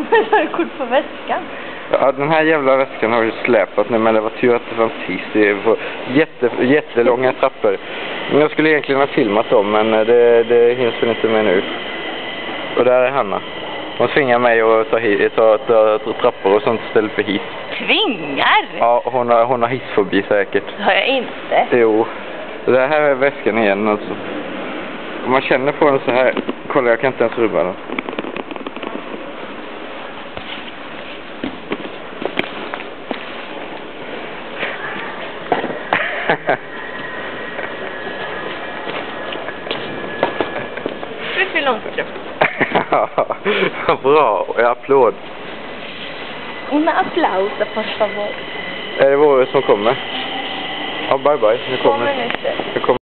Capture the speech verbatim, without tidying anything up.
Har du kort på väskan? Ja, den här jävla väskan har ju släpat nu, men det var tur att det fanns hiss. Det är jätte, jättelånga trappor. Jag skulle egentligen ha filmat dem, men det, det hinns väl inte med nu. Och där är Hanna. Hon tvingar mig att ta, ta, ta, ta trappor och sånt istället för hiss. Tvingar? Ja, hon har, hon har hissfobi säkert. Det har jag inte. Jo. Det här är väskan igen alltså. Om man känner på den så här. Kolla, jag kan inte ens rubba den. Det är långt upp. Ja, bra. Jag applåd. Una applausa, por favor. Är det våre som kommer? Ja, bye bye. Nu kommer. Två minuter. Nu kommer.